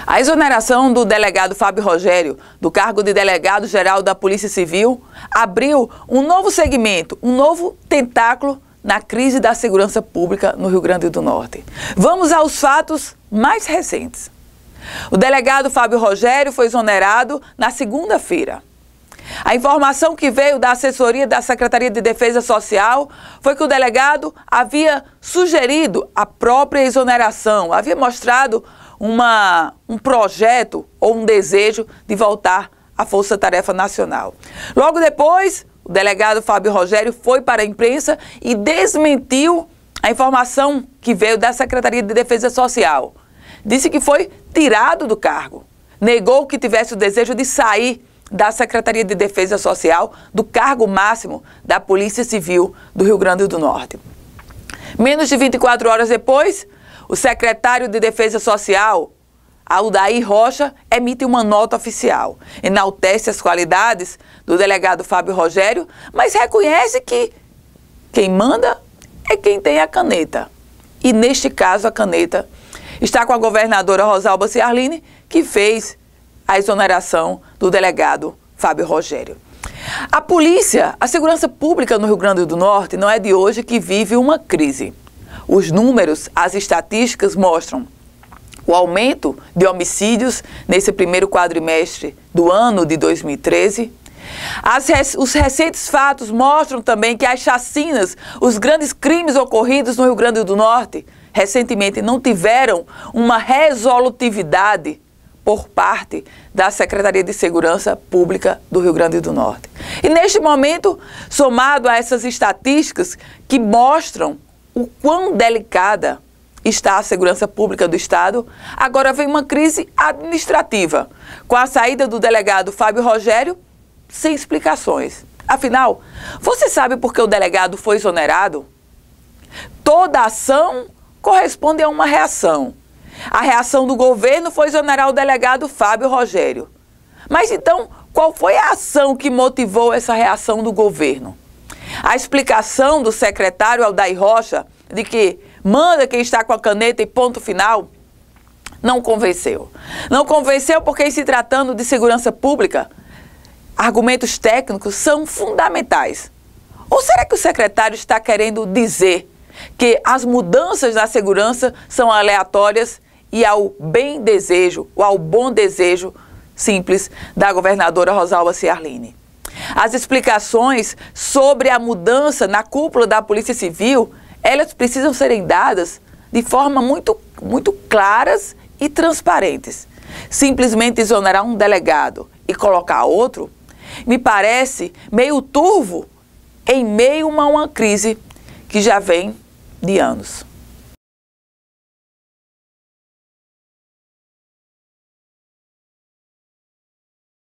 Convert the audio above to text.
A exoneração do delegado Fábio Rogério do cargo de delegado-geral da Polícia Civil abriu um novo segmento, um novo tentáculo na crise da segurança pública no Rio Grande do Norte. Vamos aos fatos mais recentes. O delegado Fábio Rogério foi exonerado na segunda-feira. A informação que veio da assessoria da Secretaria de Defesa Social foi que o delegado havia sugerido a própria exoneração, havia mostrado um projeto ou um desejo de voltar à Força Tarefa Nacional. Logo depois, o delegado Fábio Rogério foi para a imprensa e desmentiu a informação que veio da Secretaria de Defesa Social. Disse que foi tirado do cargo. Negou que tivesse o desejo de sair da Secretaria de Defesa Social, do cargo máximo da Polícia Civil do Rio Grande do Norte. Menos de 24 horas depois, o secretário de Defesa Social, Aldair Rocha, emite uma nota oficial. Enaltece as qualidades do delegado Fábio Rogério, mas reconhece que quem manda é quem tem a caneta. E neste caso a caneta está com a governadora Rosalba Ciarline, que fez a exoneração do delegado Fábio Rogério. A polícia, a segurança pública no Rio Grande do Norte não é de hoje que vive uma crise. Os números, as estatísticas mostram o aumento de homicídios nesse primeiro quadrimestre do ano de 2013. Os recentes fatos mostram também que as chacinas, os grandes crimes ocorridos no Rio Grande do Norte, recentemente não tiveram uma resolutividade por parte da Secretaria de Segurança Pública do Rio Grande do Norte. E neste momento, somado a essas estatísticas que mostram o quão delicada está a segurança pública do Estado, agora vem uma crise administrativa, com a saída do delegado Fábio Rogério sem explicações. Afinal, você sabe por que o delegado foi exonerado? Toda ação corresponde a uma reação. A reação do governo foi exonerar o delegado Fábio Rogério. Mas então, qual foi a ação que motivou essa reação do governo? A explicação do secretário Aldair Rocha de que manda quem está com a caneta e ponto final não convenceu. Não convenceu porque, em se tratando de segurança pública, argumentos técnicos são fundamentais. Ou será que o secretário está querendo dizer que as mudanças na segurança são aleatórias e ao bem desejo, ou ao bom desejo simples da governadora Rosalba Ciarline? As explicações sobre a mudança na cúpula da Polícia Civil, elas precisam serem dadas de forma muito claras e transparentes. Simplesmente exonerar um delegado e colocar outro, me parece meio turvo em meio a uma crise que já vem de anos.